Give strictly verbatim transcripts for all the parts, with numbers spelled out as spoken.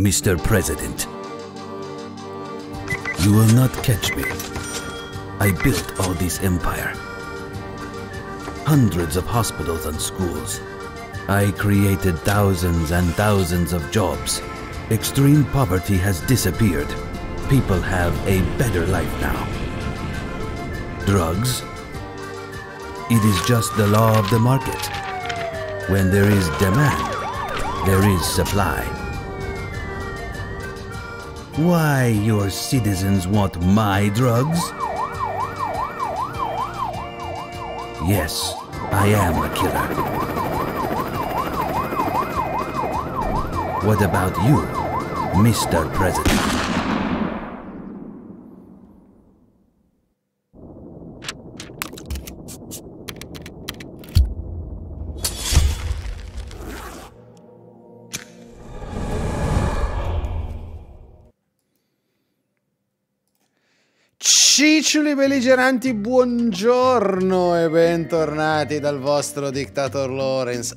Mister President. You will not catch me. I built all this empire. Hundreds of hospitals and schools. I created thousands and thousands of jobs. Extreme poverty has disappeared. People have a better life now. Drugs? It is just the law of the market. When there is demand, there is supply. Why your citizens want my drugs? Yes, I am a killer. What about you, Mister President? Ciccioli belligeranti, buongiorno e bentornati dal vostro Dictator Lawrence.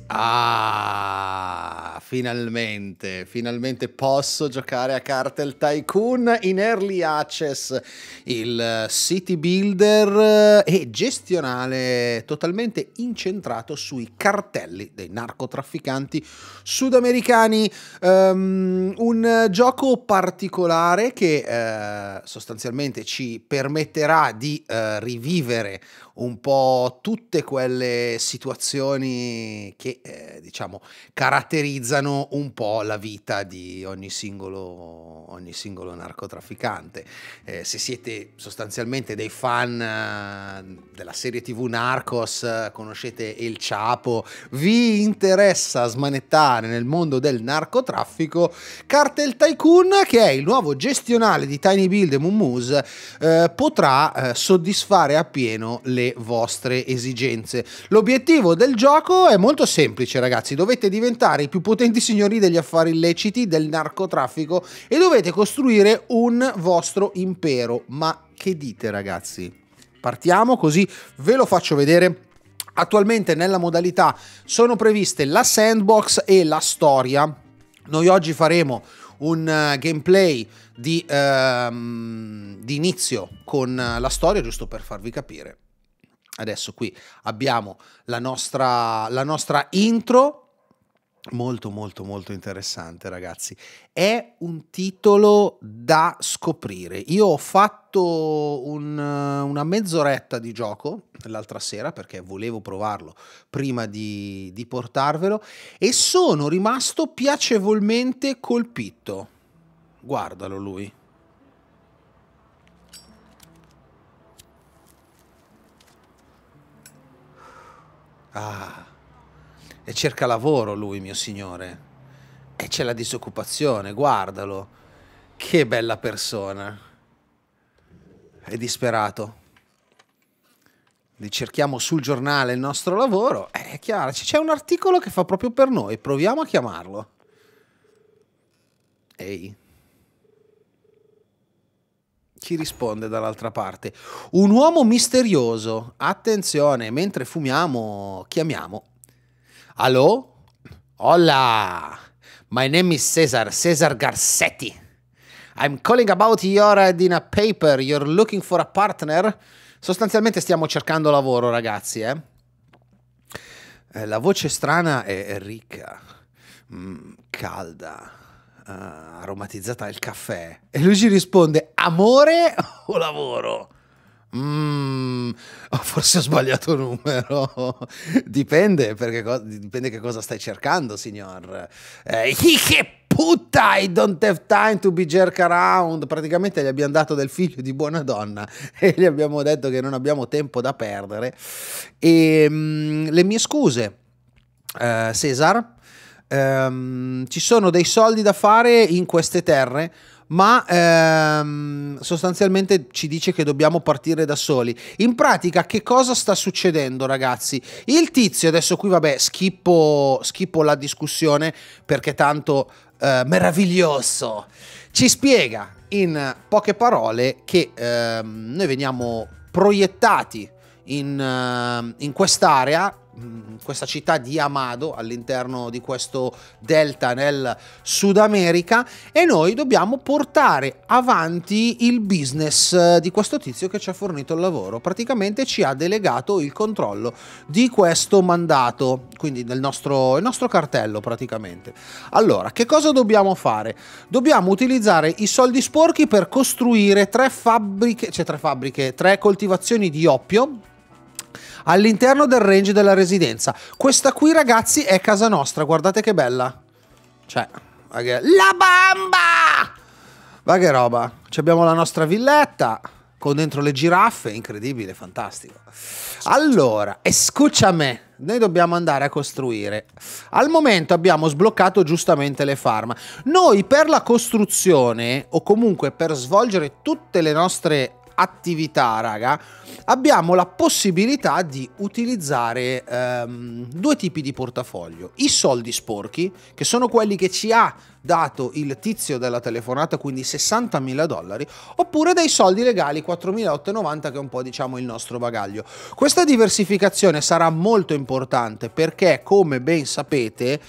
Ah, finalmente, finalmente posso giocare a Cartel Tycoon in Early Access, il city builder e gestionale totalmente incentrato sui cartelli dei narcotrafficanti sudamericani. Um, un gioco particolare che uh, sostanzialmente ci permetterà di uh, rivivere un po' tutte quelle situazioni che eh, diciamo caratterizzano un po' la vita di ogni singolo ogni singolo narcotrafficante. Eh, se siete sostanzialmente dei fan eh, della serie tivù Narcos, eh, conoscete El Chapo, vi interessa smanettare nel mondo del narcotraffico, Cartel Tycoon, che è il nuovo gestionale di Tiny Build e Mumuse, eh, potrà eh, soddisfare appieno le vostre esigenze. L'obiettivo del gioco è molto semplice, ragazzi: dovete diventare i più potenti signori degli affari illeciti del narcotraffico e dovete costruire un vostro impero. Ma che dite, ragazzi? Partiamo, così ve lo faccio vedere. Attualmente nella modalità sono previste la sandbox e la storia. Noi oggi faremo un uh, gameplay di, uh, di inizio con uh, la storia, giusto per farvi capire. Adesso qui abbiamo la nostra, la nostra intro, molto molto molto interessante, ragazzi. È un titolo da scoprire. Io ho fatto un, una mezz'oretta di gioco l'altra sera perché volevo provarlo prima di, di portarvelo e sono rimasto piacevolmente colpito. Guardalo lui. Ah, e cerca lavoro lui, mio signore, e c'è la disoccupazione, guardalo, che bella persona, è disperato. Cerchiamo sul giornale il nostro lavoro, è chiaro, c'è un articolo che fa proprio per noi, proviamo a chiamarlo. Ehi, chi risponde dall'altra parte? Un uomo misterioso. Attenzione, mentre fumiamo, chiamiamo. Allo? Hola, my name is Cesar, Cesar Garcetti. I'm calling about your ad in a paper. You're looking for a partner? Sostanzialmente stiamo cercando lavoro, ragazzi, eh? Eh, la voce strana è ricca, mm, calda. Uh, aromatizzata al caffè, e lui ci risponde: amore o lavoro? Mm, oh, forse ho sbagliato numero. Dipende, perché dipende che cosa stai cercando, signor. Eh, che putta, I don't have time to be jerk around. Praticamente gli abbiamo dato del figlio di buona donna e gli abbiamo detto che non abbiamo tempo da perdere. E mm, le mie scuse, uh, Cesar. Um, ci sono dei soldi da fare in queste terre, ma um, sostanzialmente ci dice che dobbiamo partire da soli. In pratica che cosa sta succedendo, ragazzi? Il tizio, adesso qui vabbè schippo, schippo la discussione perché tanto uh, meraviglioso, ci spiega in poche parole che uh, noi veniamo proiettati in, uh, in quest'area questa città di Amado all'interno di questo delta nel Sud America, e noi dobbiamo portare avanti il business di questo tizio che ci ha fornito il lavoro. Praticamente ci ha delegato il controllo di questo mandato, quindi del nostro, il nostro cartello praticamente. Allora, che cosa dobbiamo fare? Dobbiamo utilizzare i soldi sporchi per costruire tre fabbriche, cioè tre fabbriche, tre coltivazioni di oppio all'interno del range della residenza. Questa qui, ragazzi, è casa nostra, guardate che bella. Cioè, la bamba! Ma che roba. Ci abbiamo la nostra villetta con dentro le giraffe, incredibile, fantastico. Allora, escúchame, noi dobbiamo andare a costruire. Al momento abbiamo sbloccato giustamente le farm. Noi per la costruzione, o comunque per svolgere tutte le nostre attività, raga, abbiamo la possibilità di utilizzare um, due tipi di portafoglio: i soldi sporchi, che sono quelli che ci ha dato il tizio della telefonata, quindi sessantamila dollari, oppure dei soldi legali, quattromilaottocentonovanta, che è un po', diciamo, il nostro bagaglio. Questa diversificazione sarà molto importante perché, come ben sapete,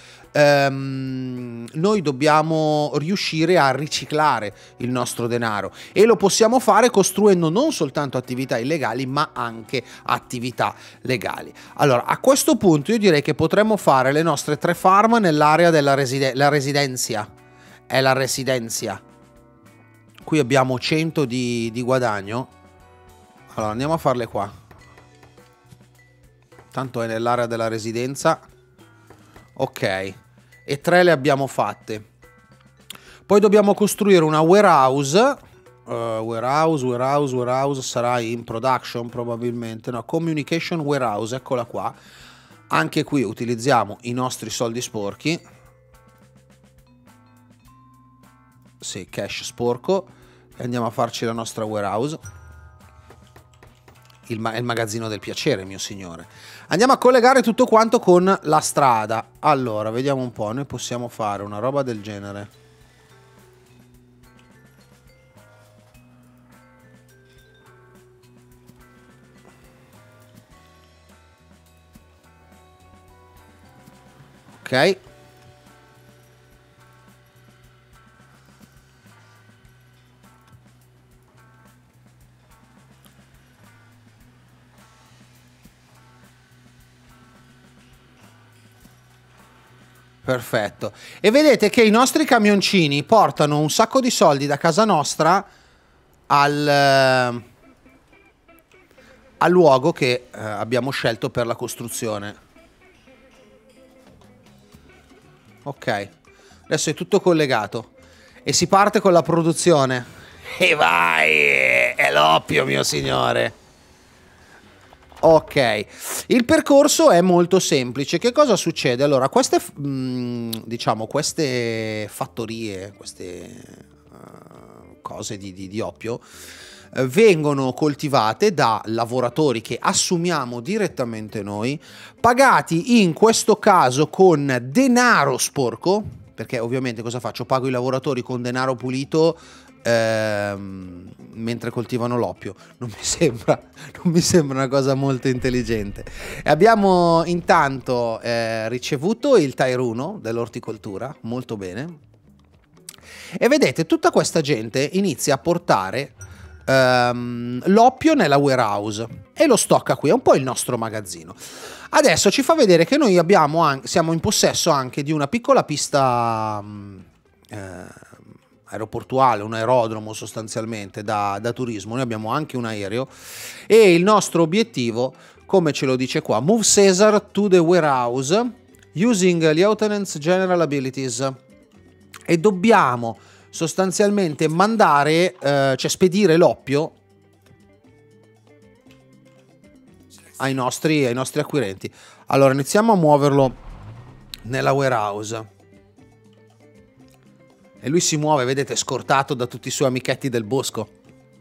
Um, noi dobbiamo riuscire a riciclare il nostro denaro, e lo possiamo fare costruendo non soltanto attività illegali ma anche attività legali. Allora, a questo punto io direi che potremmo fare le nostre tre farm nell'area della reside la residenza. È la residenza. Qui abbiamo cento di, di guadagno. Allora andiamo a farle qua, tanto è nell'area della residenza. Ok, e tre le abbiamo fatte. Poi dobbiamo costruire una warehouse. uh, Warehouse, warehouse, warehouse sarà in production probabilmente. No, communication warehouse, eccola qua. Anche qui utilizziamo i nostri soldi sporchi. Sì, cash sporco. E andiamo a farci la nostra warehouse. Il, ma il magazzino del piacere, mio signore. Andiamo a collegare tutto quanto con la strada. Allora, vediamo un po'. Noi possiamo fare una roba del genere. Ok. Perfetto. E vedete che i nostri camioncini portano un sacco di soldi da casa nostra al, al luogo che eh, abbiamo scelto per la costruzione. Ok. Adesso è tutto collegato e si parte con la produzione. E vai! È l'oppio, mio signore. Ok, il percorso è molto semplice. Che cosa succede? Allora, queste, mh, diciamo, queste fattorie, queste uh, cose di, di, di oppio, uh, vengono coltivate da lavoratori che assumiamo direttamente noi, pagati in questo caso con denaro sporco, perché ovviamente cosa faccio? Pago i lavoratori con denaro pulito Ehm, mentre coltivano l'oppio. Non mi sembra, non mi sembra una cosa molto intelligente. E abbiamo intanto eh, ricevuto il Tier uno dell'orticoltura, molto bene. E vedete, tutta questa gente inizia a portare ehm, l'oppio nella warehouse e lo stocca qui, è un po' il nostro magazzino. Adesso ci fa vedere che noi abbiamo anche, siamo in possesso anche di una piccola pista eh, aeroportuale, un aerodromo sostanzialmente da, da turismo. Noi abbiamo anche un aereo e il nostro obiettivo, come ce lo dice qua, move Caesar to the warehouse using lieutenant's general abilities, e dobbiamo sostanzialmente mandare, eh, cioè spedire l'oppio ai nostri, ai nostri acquirenti. Allora iniziamo a muoverlo nella warehouse. E lui si muove, vedete, scortato da tutti i suoi amichetti del bosco.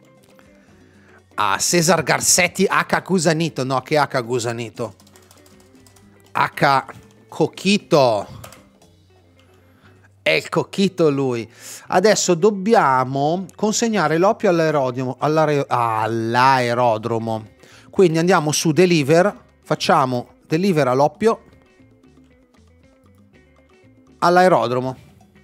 Ah, Cesar Garcetti H. Gusanito. No, che H. Gusanito? H. Cochito. È il Cochito lui. Adesso dobbiamo consegnare l'oppio all'aerodromo. All'aerodromo. Quindi andiamo su Deliver, facciamo delivera l'oppio all'aerodromo.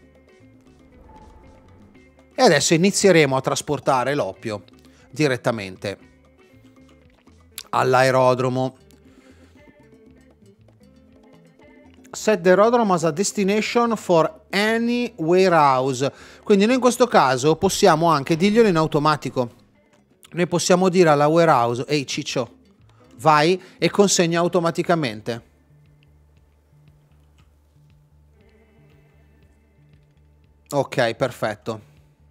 E adesso inizieremo a trasportare l'oppio direttamente all'aerodromo. Set the aerodrome as a destination for any warehouse. Quindi noi in questo caso possiamo anche dirglielo in automatico. Noi possiamo dire alla warehouse: ehi ciccio, vai e consegna automaticamente. Ok, perfetto.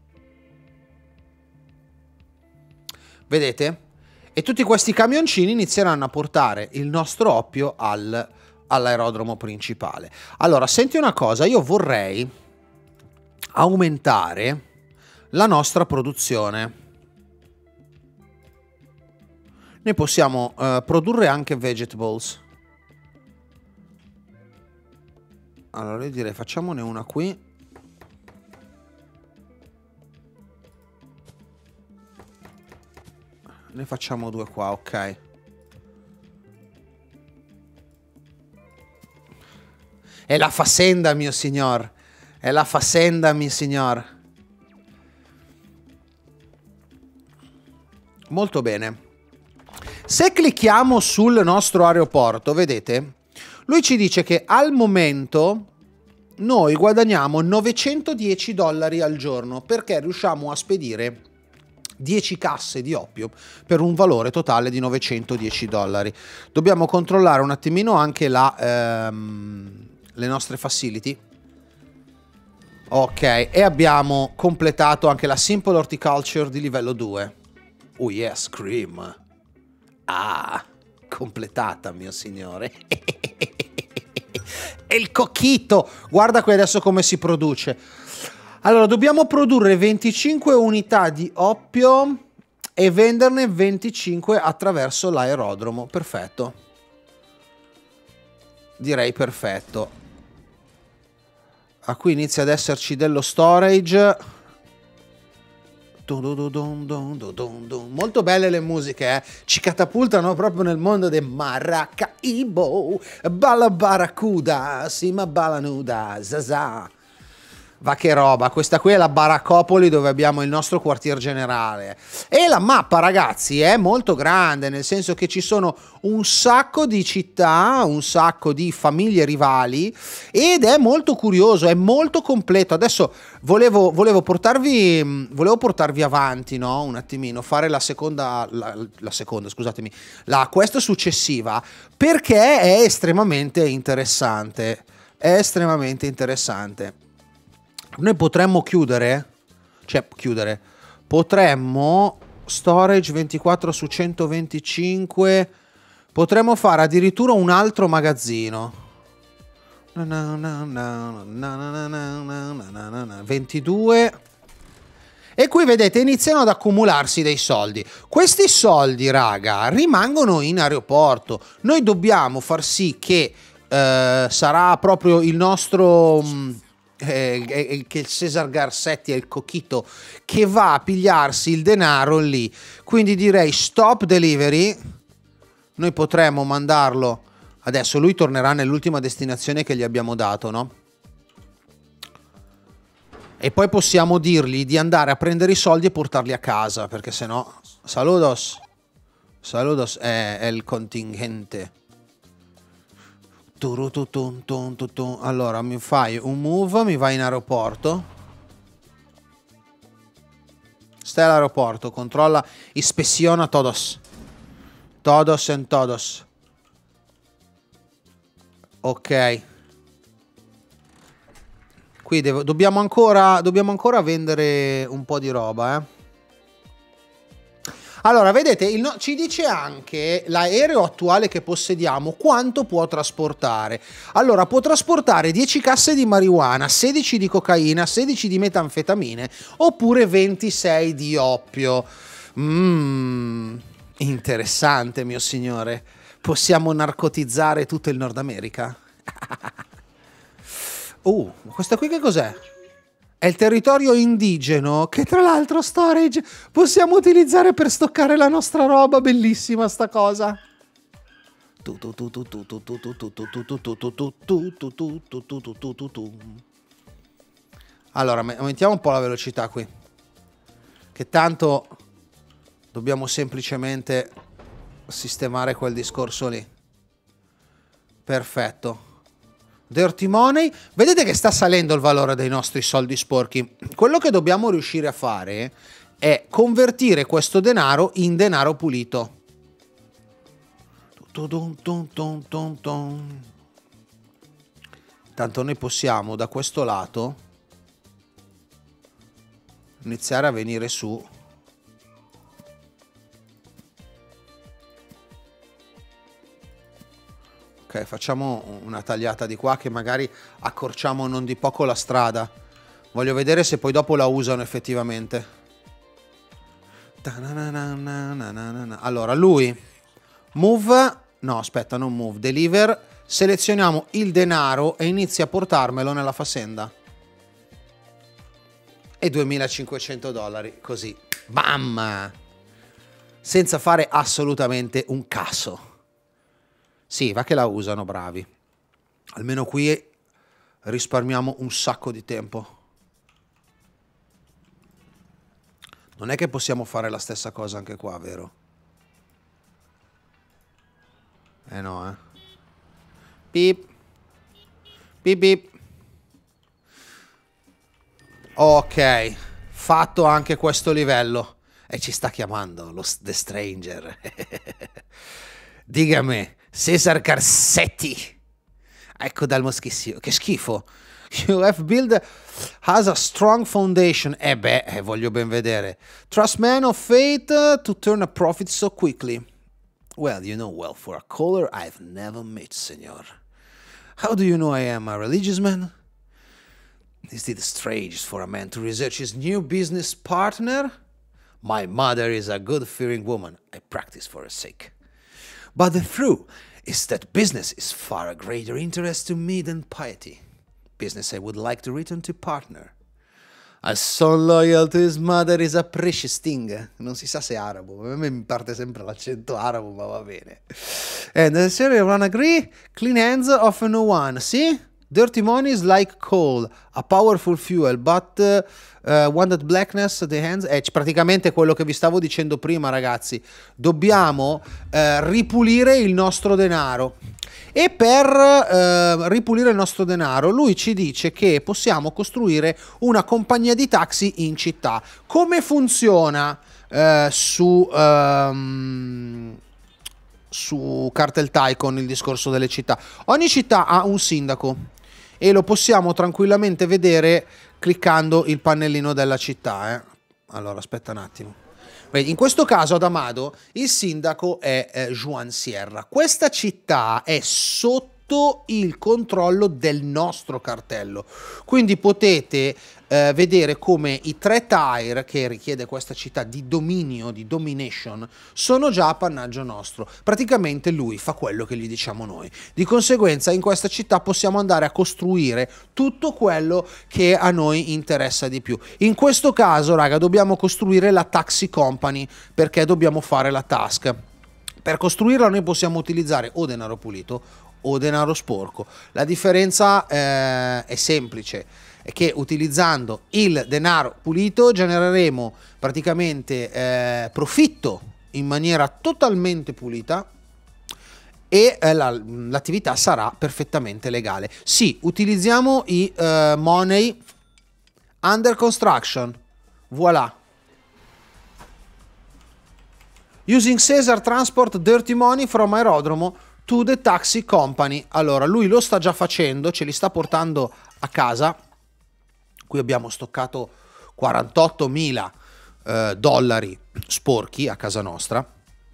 Vedete? E tutti questi camioncini inizieranno a portare il nostro oppio al, all'aerodromo principale. Allora, senti una cosa, io vorrei aumentare la nostra produzione. Noi possiamo uh, produrre anche vegetables. Allora io direi facciamone una qui. Ne facciamo due qua, ok. È la faccenda, mio signor. È la faccenda, mio signor. Molto bene. Se clicchiamo sul nostro aeroporto, vedete? Lui ci dice che al momento noi guadagniamo novecentodieci dollari al giorno perché riusciamo a spedire dieci casse di oppio per un valore totale di novecentodieci dollari. Dobbiamo controllare un attimino anche la, ehm, le nostre facility. Ok, e abbiamo completato anche la Simple Horticulture di livello due. Oh yes, cream. Ah, completata, mio signore. E il cocchito. Guarda qui adesso come si produce. Allora, dobbiamo produrre venticinque unità di oppio e venderne venticinque attraverso l'aerodromo. Perfetto. Direi perfetto. Ah, qui inizia ad esserci dello storage. Molto belle le musiche, eh? Ci catapultano proprio nel mondo del Maracaibo. Balla barracuda, sima balla nuda, zaza. Va che roba, questa qui è la Baraccopoli dove abbiamo il nostro quartier generale. E la mappa, ragazzi, è molto grande, nel senso che ci sono un sacco di città, un sacco di famiglie rivali ed è molto curioso, è molto completo. Adesso volevo, volevo, portarvi, volevo portarvi avanti, no? Un attimino, fare la seconda, la, la seconda, scusatemi, la quest successiva, perché è estremamente interessante, è estremamente interessante. Noi potremmo chiudere, cioè chiudere, potremmo storage ventiquattro su centoventicinque, potremmo fare addirittura un altro magazzino. ventidue. E qui vedete iniziano ad accumularsi dei soldi. Questi soldi, raga, rimangono in aeroporto. Noi dobbiamo far sì che eh, sarà proprio il nostro... Mh, Eh, che il Cesar Garcetti è il cocchito che va a pigliarsi il denaro lì. Quindi direi stop delivery. Noi potremmo mandarlo adesso, lui tornerà nell'ultima destinazione che gli abbiamo dato, no? E poi possiamo dirgli di andare a prendere i soldi e portarli a casa, perché sennò saludos saludos è, è il contingente. Allora mi fai un move, mi vai in aeroporto. Stai all'aeroporto, controlla, ispessiona todos. Todos en todos. Ok. Qui devo, dobbiamo ancora, dobbiamo ancora vendere un po' di roba, eh. Allora, vedete, il no- ci dice anche l'aereo attuale che possediamo quanto può trasportare. Allora, può trasportare dieci casse di marijuana, sedici di cocaina, sedici di metanfetamine, oppure ventisei di oppio. Mmm, interessante, mio signore. Possiamo narcotizzare tutto il Nord America? Uh, questa qui che cos'è? È il territorio indigeno, che tra l'altro storage possiamo utilizzare per stoccare la nostra roba. Bellissima sta cosa. Allora, aumentiamo un po' la velocità qui, che tanto dobbiamo semplicemente sistemare quel discorso lì. Perfetto. Dirty money. Vedete che sta salendo il valore dei nostri soldi sporchi. Quello che dobbiamo riuscire a fare è convertire questo denaro in denaro pulito. Tanto noi possiamo da questo lato iniziare a venire su. Ok, facciamo una tagliata di qua che magari accorciamo non di poco la strada. Voglio vedere se poi dopo la usano effettivamente. Allora, lui move, no aspetta, non move, deliver. Selezioniamo il denaro e inizia a portarmelo nella faccenda. E duemilacinquecento dollari, così, bam! Senza fare assolutamente un caso. Sì, va che la usano, bravi. Almeno qui risparmiamo un sacco di tempo. Non è che possiamo fare la stessa cosa anche qua, vero? Eh no, eh. Pip. Pip pip. Ok, fatto anche questo livello. E ci sta chiamando lo The Stranger. Digame, Cesar Garcetti. Ecco dal moschissimo. Che schifo. U F Build has a strong foundation. Eh beh, eh, voglio ben vedere. Trust man of fate to turn a profit so quickly. Well, you know well, for a caller I've never met, senor. How do you know I am a religious man? Is it strange for a man to research his new business partner? My mother is a God-fearing woman. I practice for her sake. But the truth is that business is far a greater interest to me than piety. Business I would like to return to partner. A son loyal to his mother is a precious thing. Non si sa se è arabo, a me mi parte sempre l'accento arabo, ma va bene. And the serial one agree, clean hands of no one, see? Dirty money is like coal, a powerful fuel, but uh, uh, one that blackness the hands... È praticamente quello che vi stavo dicendo prima, ragazzi. Dobbiamo uh, ripulire il nostro denaro. E per uh, ripulire il nostro denaro, lui ci dice che possiamo costruire una compagnia di taxi in città. Come funziona uh, su... Um, su Cartel Tycoon il discorso delle città? Ogni città ha un sindaco e lo possiamo tranquillamente vedere cliccando il pannellino della città. Eh. Allora, aspetta un attimo. In questo caso ad Amado il sindaco è eh, Juan Sierra. Questa città è sotto il controllo del nostro cartello, quindi potete eh, vedere come i tre tier che richiede questa città di dominio, di domination, sono già appannaggio nostro. Praticamente lui fa quello che gli diciamo noi. Di conseguenza in questa città possiamo andare a costruire tutto quello che a noi interessa di più. In questo caso, raga, dobbiamo costruire la taxi company perché dobbiamo fare la task. Per costruirla noi possiamo utilizzare o denaro pulito o denaro sporco. La differenza eh, è semplice, è che utilizzando il denaro pulito genereremo praticamente eh, profitto in maniera totalmente pulita e eh, l'attività la, sarà perfettamente legale. Sì, utilizziamo i eh, money under construction. Voilà. Using Caesar transport dirty money from aerodromo to the taxi company. Allora, lui lo sta già facendo, ce li sta portando a casa. Qui abbiamo stoccato quarantottomila eh, dollari sporchi a casa nostra.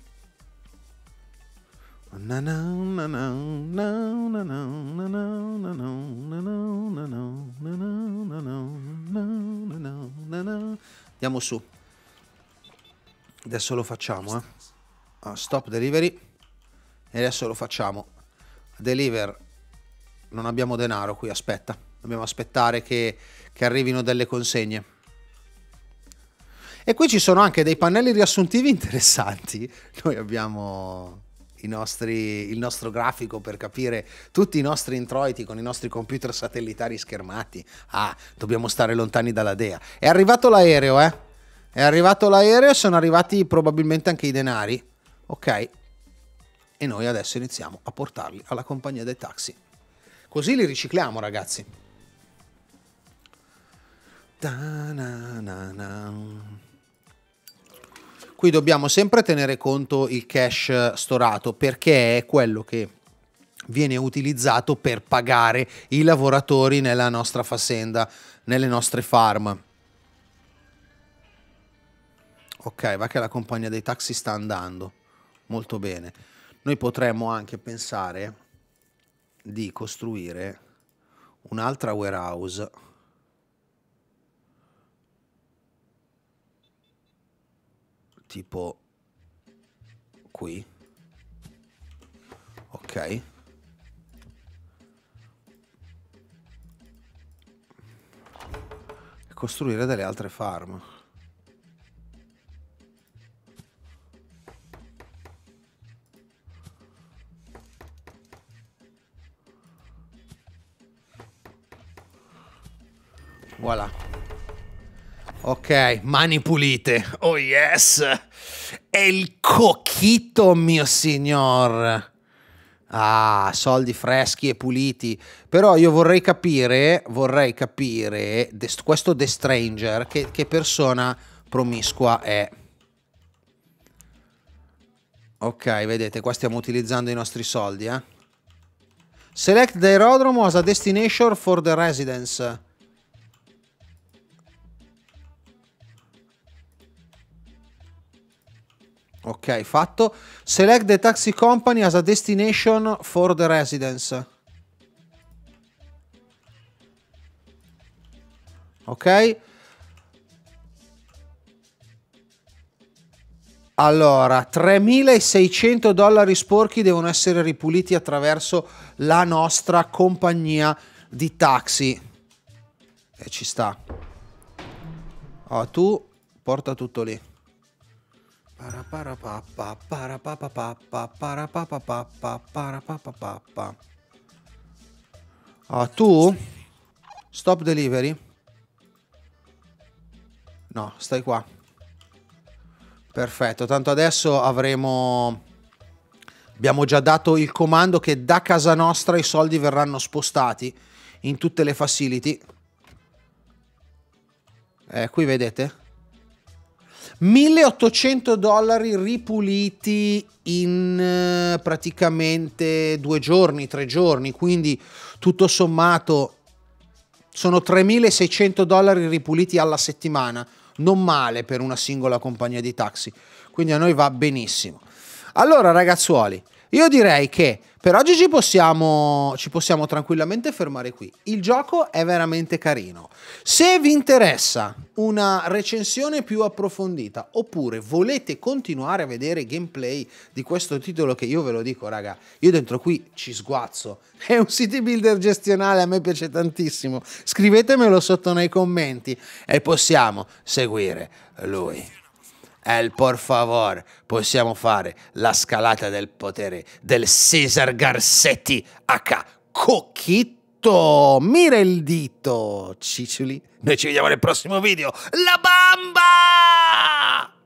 Andiamo su. Adesso lo facciamo, eh. Ah, stop delivery. E adesso lo facciamo. Deliver. Non abbiamo denaro qui, aspetta. Dobbiamo aspettare che, che arrivino delle consegne. E qui ci sono anche dei pannelli riassuntivi interessanti. Noi abbiamo i nostri, il nostro grafico per capire tutti i nostri introiti con i nostri computer satellitari schermati. Ah, dobbiamo stare lontani dalla D E A. È arrivato l'aereo, eh? È arrivato l'aereo, sono arrivati probabilmente anche i denari. Ok. E noi adesso iniziamo a portarli alla compagnia dei taxi. Così li ricicliamo, ragazzi. Da-na-na-na. Qui dobbiamo sempre tenere conto il cash storato, perché è quello che viene utilizzato per pagare i lavoratori nella nostra fazenda, nelle nostre farm. Ok, va che la compagnia dei taxi sta andando molto bene. Noi potremmo anche pensare di costruire un'altra warehouse tipo qui, ok, e costruire delle altre farm. Voilà. Ok, mani pulite. Oh yes! È il cochito, mio signor. Ah, soldi freschi e puliti. Però io vorrei capire, vorrei capire, questo The Stranger, che, che persona promiscua è. Ok, vedete, qua stiamo utilizzando i nostri soldi, eh. Select the aerodromo as a destination for the residence. Ok, fatto. Select the taxi company as a destination for the residence. Ok. Allora, tremilaseicento dollari sporchi devono essere ripuliti attraverso la nostra compagnia di taxi. E ci sta. Oh, tu porta tutto lì. Oh, tu stop delivery. No, stai qua. Perfetto, tanto adesso avremo... Abbiamo già dato il comando che da casa nostra i soldi verranno spostati in tutte le facility. Eh, qui vedete? milleottocento dollari ripuliti in uh, praticamente due giorni, tre giorni, quindi tutto sommato sono tremilaseicento dollari ripuliti alla settimana, non male per una singola compagnia di taxi, quindi a noi va benissimo. Allora ragazzuoli, io direi che per oggi ci possiamo, ci possiamo tranquillamente fermare qui. Il gioco è veramente carino. Se vi interessa una recensione più approfondita oppure volete continuare a vedere gameplay di questo titolo, che io ve lo dico raga, io dentro qui ci sguazzo, è un city builder gestionale, a me piace tantissimo, scrivetemelo sotto nei commenti e possiamo seguire lui. El por favor, possiamo fare la scalata del potere del Cesar Garcetti H. Cochito. Mira il dito, ciccioli. Noi ci vediamo nel prossimo video. La bamba!